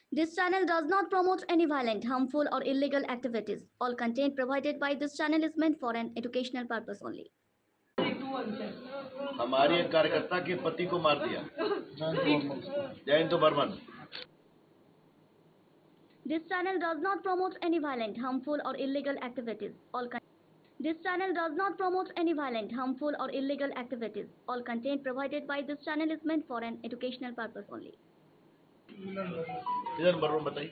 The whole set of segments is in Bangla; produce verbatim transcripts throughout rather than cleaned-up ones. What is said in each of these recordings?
This channel does not promote any violent, harmful, or illegal activities. All content provided by this channel is meant for an educational purpose only. हमारे एक कार्यकर्ता के पति को मार दिया Jayant Burman. This channel does not promote any violent, harmful, or illegal activities. All con- This channel does not promote any violent, harmful, or illegal activities. All content provided by this channel is meant for an educational purpose only. इधर बर्मन बताइए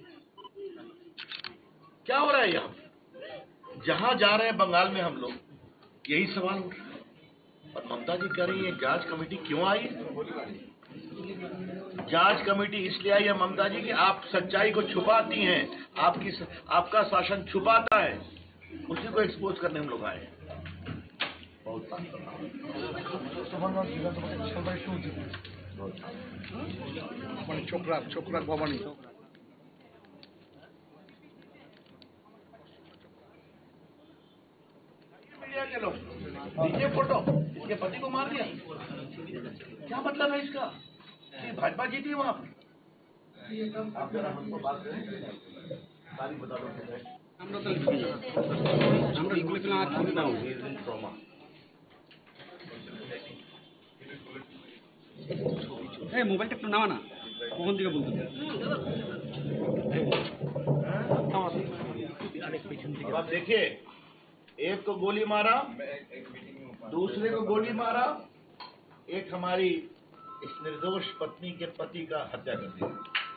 क्या हो रहा है यहाँ? जहाँ जा रहे हैं बंगाल में हम लोग यही सवाल उठ रहा है और ममता जी कह रही है जांच कमेटी क्यों आई? जांच कमेटी इसलिए आई है ममता जी कि आप सच्चाई को छुपाती हैं, आपकी आपका शासन छुपाता है, उसी को एक्सपोज करने हम लोग आए हैं। बहुत चोकरा चोकरा भवानी मीडिया के लोग दीजिए फोटो, इसके पति को मार दिया। क्या मतलब है इसका कि भाजपा जीती वहां पर? आप जरा हमको बात करें, तारीख बता दो। আমরা তো আমরা এগুলো পেলাম আর কি দাও ट्रॉमा এই মোবাইলটা একটু নামা না কখন থেকে বলতে अब आप देखिए, एक को गोली मारा, दूसरे को गोली मारा, एक हमारी इस निर्दोष पत्नी के पति का हत्या कर दिया।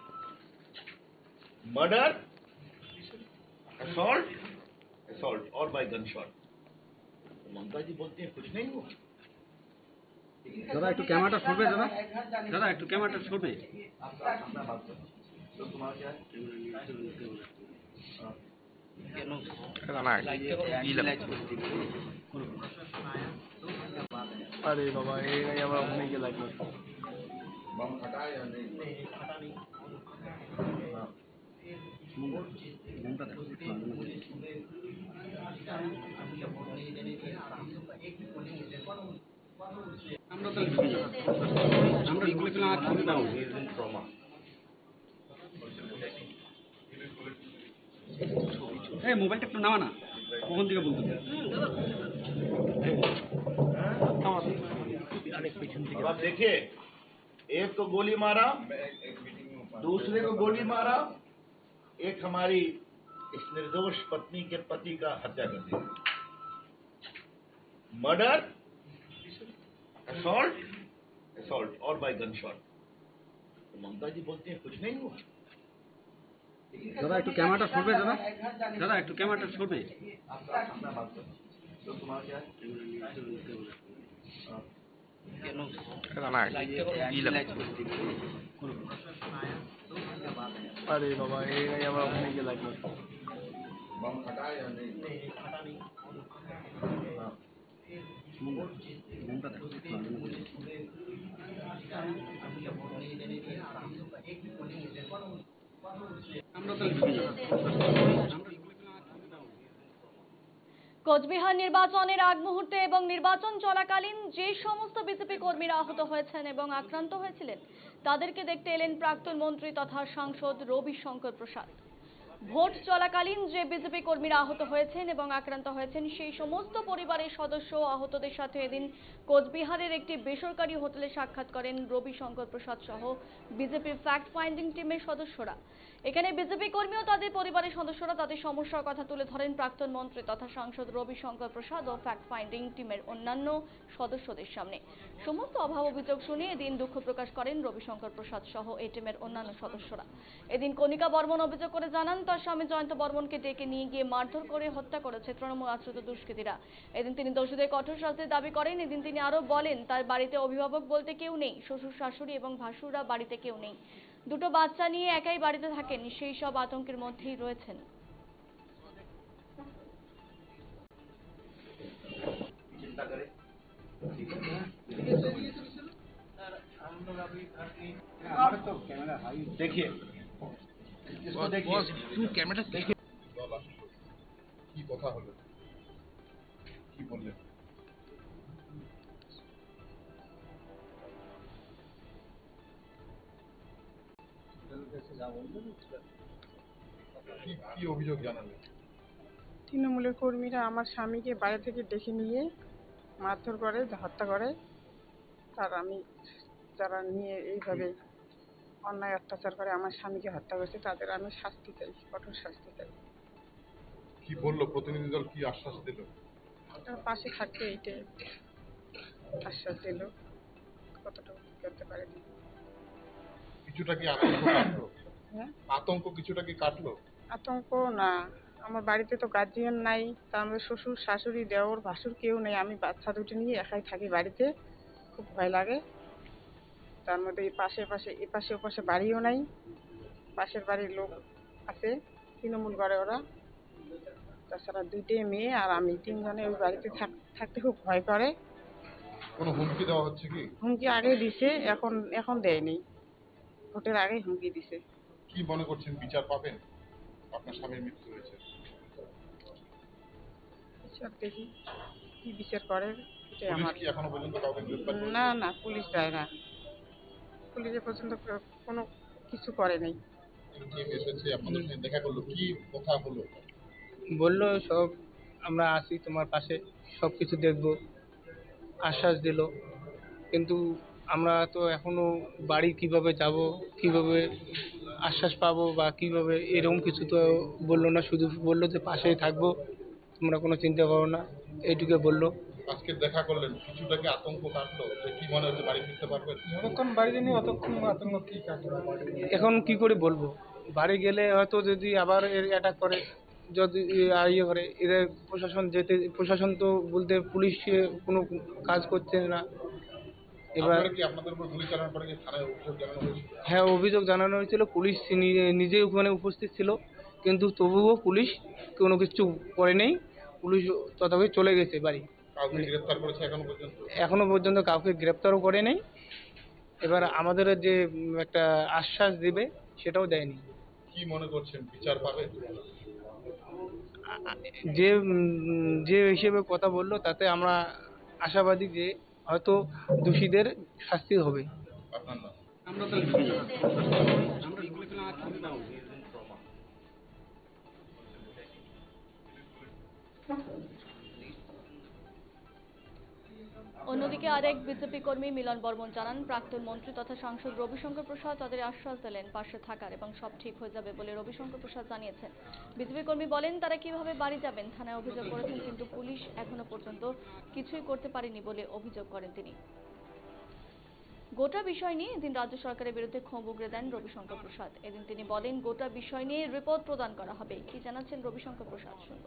मर्डर, असॉल्ट, असॉल्ट और by gun shot. Mamata ji बोलती हैं कुछ नहीं हुआ। দাদা একটু ক্যামেরাটা সরবে দাদা দাদা একটু ক্যামেরাটা সরবে तो तुम्हारा क्या है? अरे बाबा ये नहीं আমরা ওখানে গিয়ে লাগবে बम फटा या नहीं? फटा नहीं। আমরা তো আমরা এগুলো পেলাম আর কি দাও ट्रॉमा এই মোবাইলটা একটু নামা না কখন থেকে বলতে अब आप देखिए, एक को गोली मारा, दूसरे को गोली मारा, एक हमारी इस निर्दोष पत्नी के पति का हत्या कर दिया। मर्डर, असॉल्ट, असॉल्ट और बाय गन शॉट। तो ममता जी बोलती हैं कुछ नहीं हुआ। দাদা একটু ক্যামেরাটা সরবে দাদা দাদা একটু ক্যামেরাটা সরবে तो तुम्हारा क्या है? अरे बाबा ये नहीं আমরা ওখানে গিয়ে লাগবে बम फटा या नहीं? फटा नहीं। আমরা তো কোচবিহার নির্বাচনের আগ মুহূর্তে এবং নির্বাচন চলাকালীন যে সমস্ত বিজেপি কর্মীরা আহত হয়েছেন এবং আক্রান্ত হয়েছিলেন তাদেরকে দেখতে এলেন প্রাক্তন মন্ত্রী তথা সাংসদ রবিশঙ্কর প্রসাদ। ভোট চলাকালীন যে বিজেপি কর্মীরা আহত হয়েছেন এবং আক্রান্ত হয়েছেন সেই সমস্ত পরিবারের সদস্য আহতদের সাথে এদিন কোচবিহারের একটি বেসরকারি হোটেলে সাক্ষাৎ করেন রবিশঙ্কর প্রসাদ সহ বিজেপির ফ্যাক্ট ফাইন্ডিং টিমের সদস্যরা। এখানে বিজেপি কর্মী ও তাদের পরিবারের সদস্যরা তাদের সমস্যার কথা তুলে ধরেন প্রাক্তন মন্ত্রী তথা সাংসদ রবিশঙ্কর প্রসাদ ও ফ্যাক্ট ফাইন্ডিং টিমের অন্যান্য সদস্যদের সামনে। সমস্ত অভাব অভিযোগ শুনে এদিন দুঃখ প্রকাশ করেন রবিশঙ্কর প্রসাদ সহ এই টিমের অন্যান্য সদস্যরা। এদিন কণিকা বর্মন অভিযোগ করে জানান তার স্বামী জয়ন্ত বর্মনকে ডেকে নিয়ে গিয়ে মারধর করে হত্যা করেছে তৃণমূল আশ্রিত দুষ্কৃতীরা। এদিন তিনি দোষীদের কঠোর শাস্তির দাবি করেন। এদিন তিনি আরো বলেন তার বাড়িতে অভিভাবক বলতে কেউ নেই, শ্বশুর শাশুড়ি এবং ভাসুররা বাড়িতে কেউ নেই, দুটো বাচ্চা নিয়ে একাই বাড়িতে থাকেন, সেই সব আতঙ্কের মধ্যেই রয়েছেন। चिंता करें देखिए इसको देखिए ক্যামেরাটা देखिए কি কথা হলো কি বললেন কি কি অভিযোগ জানালেন? তৃণমূলের কর্মীরা আমার স্বামীকে বাড়ি থেকে ডেকে নিয়ে মারধর করে, হত্যা করে। তার আমি যারা নিয়ে এইভাবে অন্যায় অত্যাচার করে আমার স্বামীকে হত্যা করেছে তাদের আমি শাস্তি চাই, কঠোর শাস্তি চাই। কি বললো প্রতিনিধি দল, কি আশ্বাস দিল? তার পাশে থাকবে এইটাই আশ্বাস দিল, কতটুকু করতে পারেনি। কিছুটা কি আতঙ্ক কাটলো? হ্যাঁ, আতঙ্ক কিছুটা কি কাটলো? আতঙ্ক না, আমার বাড়িতে তো গার্জিয়ান নাই, তার মধ্যে শ্বশুর শাশুড়ি দেওর ভাসুর কেউ নেই, আমি বাচ্চা দুটো নিয়ে একাই থাকি বাড়িতে, খুব ভয় লাগে। তার মধ্যে এই পাশে পাশে এ পাশে ও পাশে বাড়িও নাই, পাশের বাড়ির লোক আছে, তৃণমূল করে ওরা। তাছাড়া দুইটাই মেয়ে আর আমি, তিনজনে ওই বাড়িতে থাকতে খুব ভয় করে। কোনো হুমকি দেওয়া হচ্ছে কি? হুমকি আগে দিছে, এখন এখন দেয়নি, ভোটের আগেই হুমকি দিছে। কি মনে করছেন বিচার পাবেন? আপনার স্বামীর মৃত্যু হয়েছে। বিচার দেখি কি বিচার করে, এটাই পুলিশ আমার। কি এখনো পর্যন্ত কাউকে গ্রেফতার করেছে? না না, পুলিশ যায় না, পুলিশ এ পর্যন্ত কোনো কিছু করে নাই। টিম এসেছে আপনাদের সঙ্গে দেখা করলো, কি কথা হলো? বললো সব আমরা আছি তোমার পাশে, সব কিছু দেখবো, আশ্বাস দিল। কিন্তু আমরা তো এখনো বাড়ি কিভাবে যাব, কিভাবে আশ্বাস পাবো বা কিভাবে, এরকম কিছু তো বললো না। শুধু বললো যে পাশেই থাকবো, তোমরা কোনো চিন্তা করো না, এইটুকু বললো। আজকে দেখা করলেন, কিছুটা কি আতঙ্ক কাটলো? যে কি মনে হচ্ছে বাড়ি ফিরতে পারবেন? যতক্ষণ বাড়িতে নেই অতক্ষণ আতঙ্ক কি কাটবে, এখন কি করে বলবো। বাড়ি গেলে হয়তো যদি আবার এর অ্যাটাক করে, যদি ইয়ে করে, এদের প্রশাসন যেতে, প্রশাসন তো বলতে পুলিশ কোনো কাজ করছে না। এবার আপনারা কি আপনাদের উপর গুলি চালানোর পরে কি থানায় অভিযোগ জানানো হয়েছিল? হ্যাঁ, অভিযোগ জানানো হয়েছিল, পুলিশ নি- নিজে ওখানে উপস্থিত ছিল, কিন্তু তবুও পুলিশ কোনো কিছু করে নেই। পুলিশ তথাপি চলে গেছে বাড়ি। কাউকে গ্রেফতার করেছে এখনো পর্যন্ত? এখনো পর্যন্ত কাউকে গ্রেপ্তারও করে নেই। এবার আমাদের যে উম, একটা আশ্বাস দিবে সেটাও দেয়নি। কি মনে করছেন বিচার পাবে? যে উম, যে হিসেবে কথা বললো তাতে আমরা আশাবাদী যে হয়তো দোষীদের শাস্তি হবে। আপনার নাম? আমরা তো আমরা এগুলো তো আর খেতে দাও। অন্যদিকে আরেক বিজেপি কর্মী মিলন বর্মন জানান, প্রাক্তন মন্ত্রী তথা সাংসদ রবিশঙ্কর প্রসাদ তাদের আশ্বাস দিলেন পাশে থাকার এবং সব ঠিক হয়ে যাবে বলে। রবিশঙ্কর প্রসাদ জানিয়েছেন, বিজেপি কর্মী বলেন তারা কিভাবে বাড়ি যাবেন, থানায় অভিযোগ করেছেন কিন্তু পুলিশ এখনো পর্যন্ত কিছুই করতে পারেনি বলে অভিযোগ করেন তিনি। গোটা বিষয় নিয়ে এদিন রাজ্য সরকারের বিরুদ্ধে ক্ষোভ উগরে দেন রবিশঙ্কর প্রসাদ। এদিন তিনি বলেন গোটা বিষয় নিয়ে রিপোর্ট প্রদান করা হবে। কি জানাচ্ছেন রবিশঙ্কর প্রসাদ, শুনব।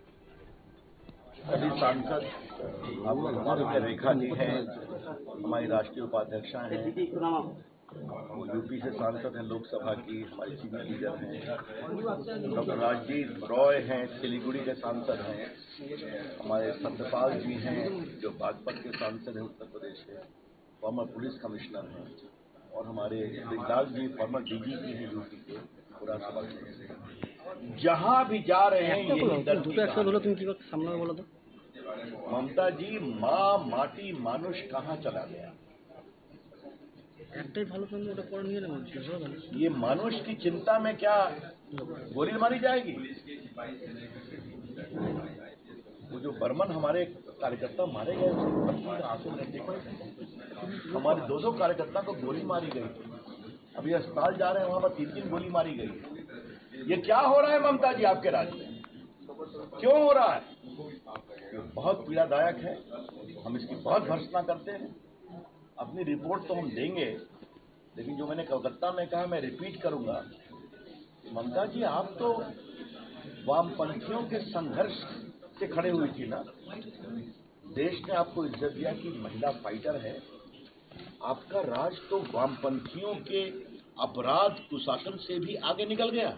सभी सांसद आपको हमारे रेखा जी हैं, हमारी राष्ट्रीय उपाध्यक्षा हैं, वो यूपी से सांसद हैं लोकसभा की, हमारी सीनियर लीडर हैं, डॉक्टर राजजीत रॉय हैं, सिलीगुड़ी के सांसद हैं, हमारे सत्यपाल जी हैं जो बागपत के सांसद हैं उत्तर प्रदेश के, फॉर्मर पुलिस कमिश्नर हैं, और हमारे ब्रिजलाल जी फॉर्मर डीजीपी हैं यूपी के, पूरा सभा से जहाँ भी जा रहे हैं यही दल की बात है। ममता जी, माँ माटी मानुष कहाँ चला गया? ये मानुष की चिंता में क्या गोली मारी जाएगी? वो जो बर्मन हमारे कार्यकर्ता मारे गए, आंसू देखो, हमारे दो दो कार्यकर्ता को गोली मारी गई। अभी अस्पताल जा रहे हैं, वहां पर तीन तीन गोली मारी गई। ये क्या हो रहा है ममता जी आपके राज्य में? क्यों हो रहा है? ये बहुत पीड़ादायक है, हम इसकी बहुत भर्त्सना करते हैं। अपनी रिपोर्ट तो हम देंगे, लेकिन जो मैंने कलकत्ता में कहा मैं रिपीट करूंगा, ममता जी आप तो वामपंथियों के संघर्ष से खड़े हुई थी ना, देश ने आपको इज्जत दिया कि महिला फाइटर है। आपका राज तो वामपंथियों के अपराध कुशासन से भी आगे निकल गया।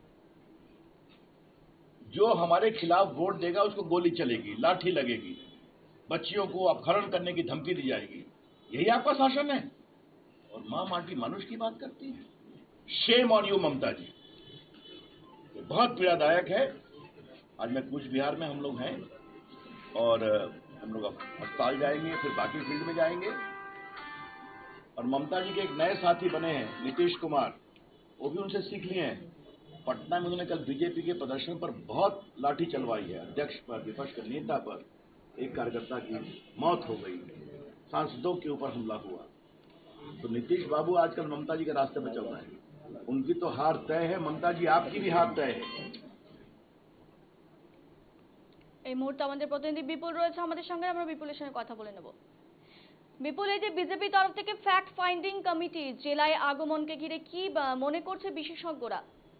जो हमारे खिलाफ वोट देगा उसको गोली चलेगी, लाठी लगेगी, बच्चियों को अपहरण करने की धमकी दी जाएगी, यही आपका शासन है। और मां माटी मनुष्य की बात करती है। Shame on you Mamata ji, ये बहुत पीड़ादायक है। आज मैं कूच बिहार में हम लोग हैं और हम लोग अस्पताल जाएंगे, फिर बाकी फील्ड में जाएंगे। और ममता जी के एक नए साथी बने हैं नीतीश कुमार, वो भी उनसे सीख लिए हैं। पटना में उन्होंने कल बीजेपी के प्रदर्शन पर बहुत लाठी चलवाई है, अध्यक्ष पर, विपक्ष के नेता पर। एक कार्यकर्ता की मौत हो गई, सांसदों के ऊपर हमला हुआ। तो नीतीश बाबू आजकल ममता जी के रास्ते पर चल रहे हैं। उनकी तो हार तय है, ममता जी आपकी भी हार तय है। এই মুহূর্তে আমাদের প্রতিনিধি বিপুল রয়েছে আমাদের সঙ্গে, আমরা বিপুলের সঙ্গে কথা বলে নেব। বিপুল, এই যে বিজেপি তরফ থেকে ফ্যাক্ট ফাইন্ডিং কমিটি জেলায় আগমনকে ঘিরে কি মনে করছে বিশেষজ্ঞরা?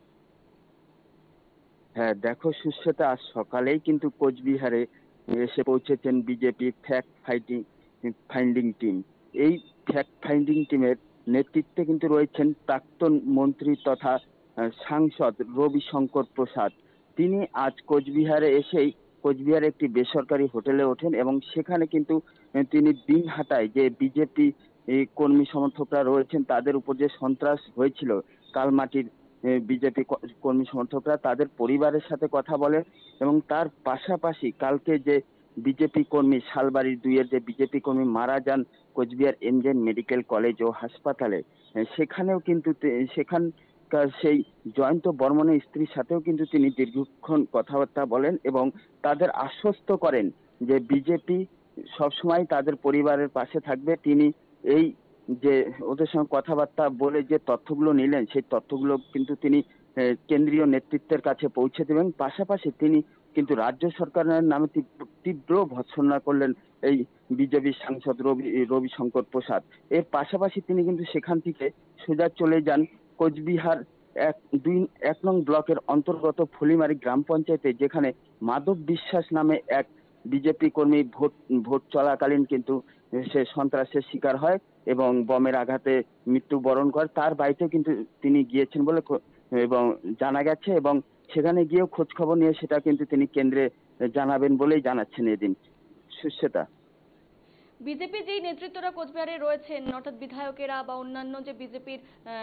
হ্যাঁ দেখো সুস্মিতা, আজ সকালেই কিন্তু কোচবিহারে এসে পৌঁছেছেন BJP fact fighting finding team. এই ফ্যাক্ট ফাইন্ডিং টিমের নেতৃত্বে কিন্তু রয়েছেন প্রাক্তন মন্ত্রী তথা সাংসদ রবিশঙ্কর প্রসাদ। তিনি আজ কোচবিহারে এসেই কোচবিহারে একটি বেসরকারি হোটেলে ওঠেন এবং সেখানে কিন্তু তিনি দিনহাটায় যে বিজেপি কর্মী সমর্থকরা রয়েছেন তাদের উপর যে সন্ত্রাস হয়েছিল, কালমাটির বিজেপি কর্মী সমর্থকরা তাদের পরিবারের সাথে কথা বলেন এবং তার পাশাপাশি কালকে যে বিজেপি কর্মী শালবাড়ির দুইয়ের যে বিজেপি কর্মী মারা যান কোচবিহার এমজেএন মেডিকেল কলেজ ও হাসপাতালে, সেখানেও কিন্তু সেখানকার সেই জয়ন্ত বর্মনের স্ত্রীর সাথেও কিন্তু তিনি দীর্ঘক্ষণ কথাবার্তা বলেন এবং তাদের আশ্বস্ত করেন যে বিজেপি সবসময় তাদের পরিবারের পাশে থাকবে। তিনি এই যে ওদের সঙ্গে কথাবার্তা বলে যে তথ্যগুলো নিলেন সেই তথ্যগুলো কিন্তু তিনি কেন্দ্রীয় নেতৃত্বের কাছে পৌঁছে দেবেন। পাশাপাশি তিনি কিন্তু রাজ্য সরকারের নামে তীব্র ভৎসনা করলেন এই বিজেপি সাংসদ রবি রবিশঙ্কর প্রসাদ। এর পাশাপাশি তিনি কিন্তু সেখান থেকে সোজা চলে যান কোচবিহার এক দুই এক নং ব্লকের অন্তর্গত ফুলিমারি গ্রাম পঞ্চায়েতে, যেখানে মাধব বিশ্বাস নামে এক বিজেপি কর্মী ভোট ভোট চলাকালীন কিন্তু সে সন্ত্রাসের শিকার হয় এবং বমের আঘাতে মৃত্যুবরণ করে। তার বাড়িতে কিন্তু তিনি গিয়েছেন বলে এবং জানা গেছে এবং সেখানে গিয়েও খোঁজ খবর নিয়ে সেটা কিন্তু তিনি কেন্দ্রে জানাবেন বলেই জানাচ্ছেন এদিন। সুস্মিতা, বিজেপি যেই নেতৃত্বরা কোচবিহারে রয়েছেন অর্থাৎ বিধায়কেরা বা অন্যান্য যে বিজেপির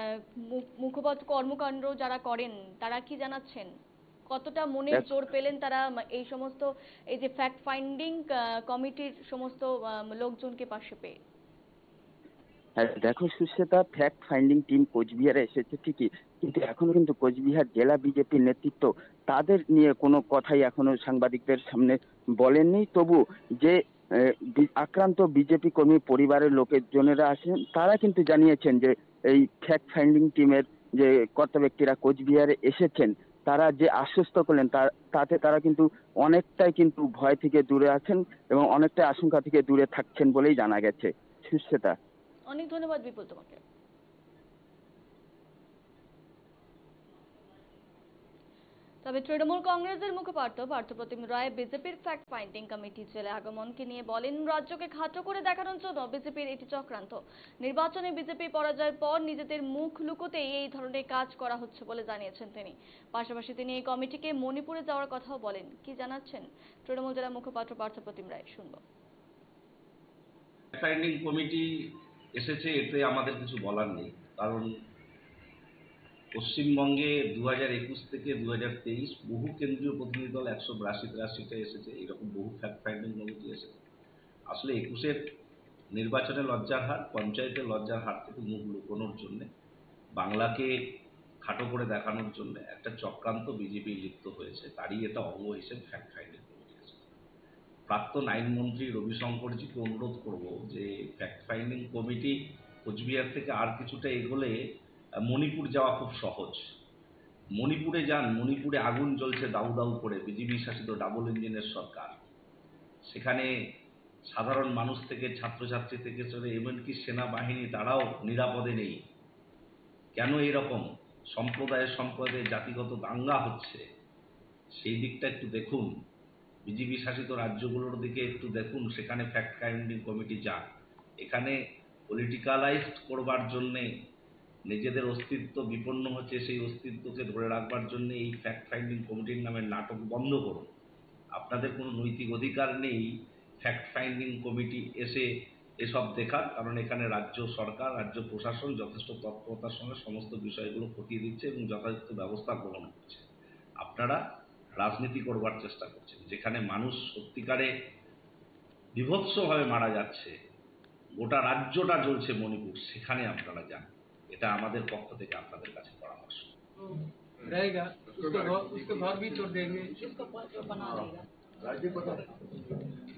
মুখপাত্র কর্মকাণ্ড যারা করেন তারা কি জানাচ্ছেন? কতটা মনের জোর পেলেন তারা এই সমস্ত এই যে ফ্যাক্ট ফাইন্ডিং কমিটির সমস্ত লোকজনকে পাশে পেয়ে? হ্যাঁ দেখো সুস্মিতা, ফ্যাক্ট ফাইন্ডিং টিম কোচবিহারে এসেছে ঠিকই, কিন্তু এখনো কিন্তু কোচবিহার জেলা বিজেপির নেতৃত্ব তাদের নিয়ে কোনো কথাই এখনো সাংবাদিকদের সামনে বলেননি। তবু যে আক্রান্ত বিজেপি কর্মী পরিবারের লোকজনেরা আছেন তারা কিন্তু জানিয়েছেন যে এই ফ্যাক্ট ফাইন্ডিং টিমের যে কর্তা ব্যক্তিরা কোচবিহারে এসেছেন তারা যে আশ্বস্ত করলেন তাতে তারা কিন্তু অনেকটাই কিন্তু ভয় থেকে দূরে আছেন এবং অনেকটাই আশঙ্কা থেকে দূরে থাকছেন বলেই জানা গেছে। সুস্মিতা, অনেক ধন্যবাদ বিপুল তোমাকে। তবে তৃণমূল কংগ্রেসের মুখপাত্র পার্থপ্রতিম রায় বিজেপির ফ্যাক্ট ফাইন্ডিং কমিটি জেলে আগমনকে নিয়ে বলেন, রাজ্যকে খাটো করে দেখানোর জন্য বিজেপির এটি চক্রান্ত। নির্বাচনে বিজেপি পরাজয়ের পর নিজেদের মুখ লুকোতেই এই ধরনের কাজ করা হচ্ছে বলে জানিয়েছেন তিনি। পাশাপাশি তিনি এই কমিটিকে মণিপুরে যাওয়ার কথাও বলেন। কি জানাচ্ছেন তৃণমূল জেলা মুখপাত্র পার্থপ্রতিম রায়, শুনব। ফ্যাক্ট ফাইন্ডিং কমিটি এসেছে এতে আমাদের কিছু বলার নেই, কারণ পশ্চিমবঙ্গে দু হাজার একুশ থেকে দু হাজার তেইশ বহু কেন্দ্রীয় প্রতিনিধি দল একশো বিরাশি তিরাশিটা এসেছে, এরকম বহু ফ্যাক্ট ফাইন্ডিং কমিটি এসেছে। আসলে একুশের নির্বাচনে লজ্জার হার, পঞ্চায়েতের লজ্জার হার থেকে মুখ লুকোনোর জন্যে, বাংলাকে খাটো করে দেখানোর জন্য একটা চক্রান্ত বিজেপি লিপ্ত হয়েছে, তারই এটা অঙ্গ হিসেবে ফ্যাক্ট ফাইন্ডিং কমিটি এসেছে। প্রাক্তন আইনমন্ত্রী রবিশঙ্করজিকে অনুরোধ করব যে ফ্যাক্ট ফাইন্ডিং কমিটি কোচবিহার থেকে আর কিছুটা এগোলে মণিপুর যাওয়া খুব সহজ। মণিপুরে যান, মণিপুরে আগুন জ্বলছে দাউ দাউ করে, বিজেপি শাসিত ডাবল ইঞ্জিনের সরকার। সেখানে সাধারণ মানুষ থেকে ছাত্রছাত্রী থেকে চলে এমনকি সেনাবাহিনী তারাও নিরাপদে নেই। কেন এরকম সম্প্রদায়ের সম্প্রদায়ের জাতিগত দাঙ্গা হচ্ছে সেই দিকটা একটু দেখুন। বিজেপি শাসিত রাজ্যগুলোর দিকে একটু দেখুন, সেখানে ফ্যাক্ট ফাইন্ডিং কমিটি যান। এখানে পলিটিক্যালাইজড করবার জন্যে নিজেদের অস্তিত্ব বিপন্ন হচ্ছে, সেই অস্তিত্বকে ধরে রাখবার জন্য এই ফ্যাক্ট ফাইন্ডিং কমিটির নামে নাটক বন্ধ করুন। আপনাদের কোনো নৈতিক অধিকার নেই ফ্যাক্ট ফাইন্ডিং কমিটি এসে এসব দেখার, কারণ এখানে রাজ্য সরকার রাজ্য প্রশাসন যথেষ্ট তৎপরতার সঙ্গে সমস্ত বিষয়গুলো খতিয়ে দিচ্ছে এবং যথাযথ ব্যবস্থা গ্রহণ করছে। আপনারা রাজনীতি করবার চেষ্টা করছেন, যেখানে মানুষ সত্যিকারে বিভৎসভাবে মারা যাচ্ছে, গোটা রাজ্যটা জ্বলছে মণিপুর, সেখানে আপনারা যান। এটা আমাদের পক্ষ থেকে আপনাদের কাছে পরামর্শ। रहेगा उसको घर उसको घर भी तोड़ देंगे। राज्य पता